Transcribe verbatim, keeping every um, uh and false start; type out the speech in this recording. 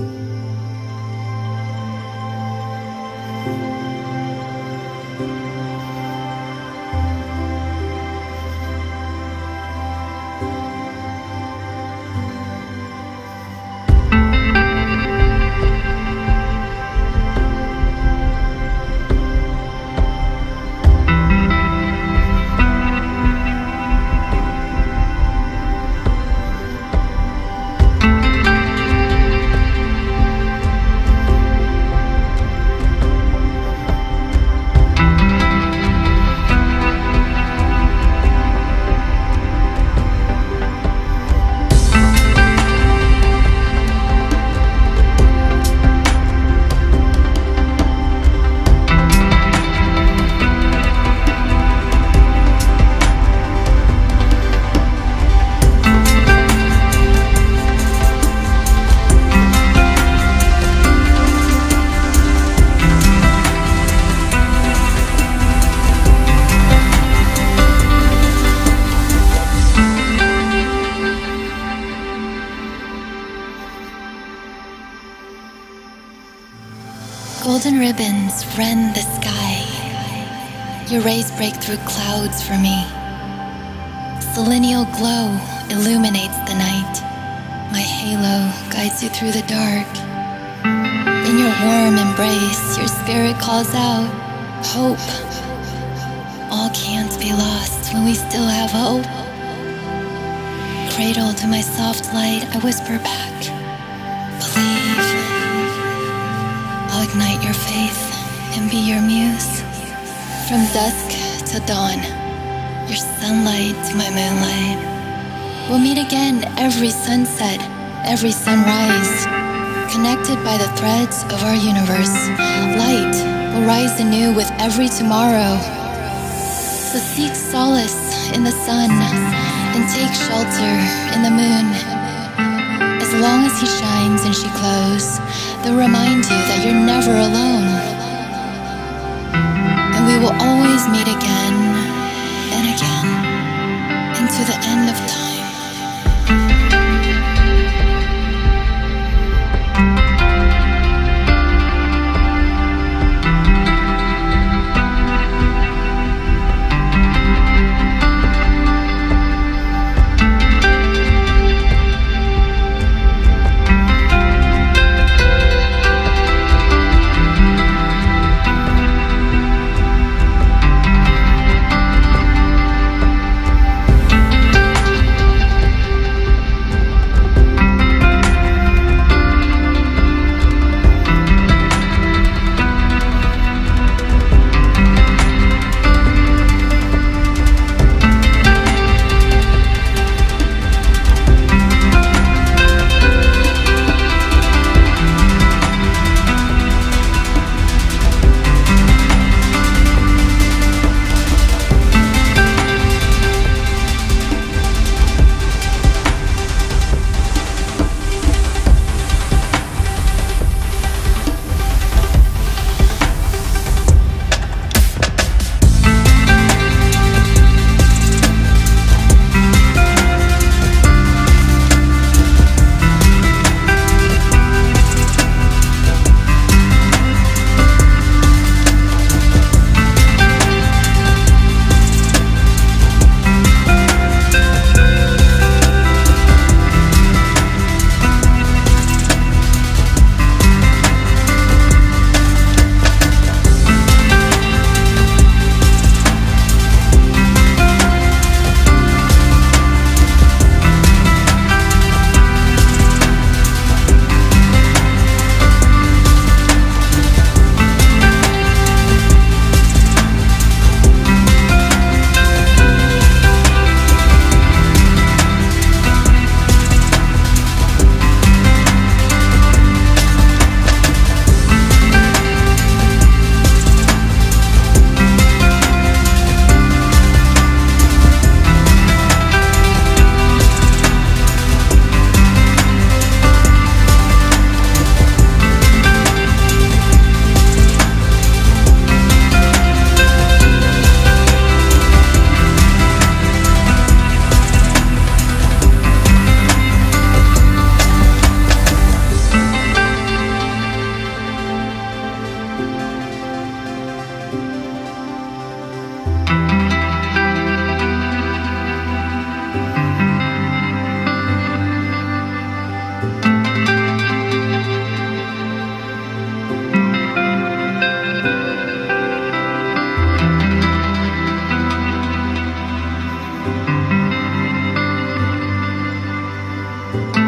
Golden ribbons rend the sky. Your rays break through clouds for me. Selenial glow illuminates the night. My halo guides you through the dark. In your warm embrace, your spirit calls out, hope. All can't be lost when we still have hope. Cradled to my soft light, I whisper back, believe. I'll ignite your faith and be your muse. From dusk to dawn, your sunlight to my moonlight. We'll meet again every sunset, every sunrise. Connected by the threads of our universe, light will rise anew with every tomorrow. So seek solace in the sun and take shelter in the moon. As long as he shines and she glows, they'll remind you that you're never alone. And we will always meet again and again into the end of time. you.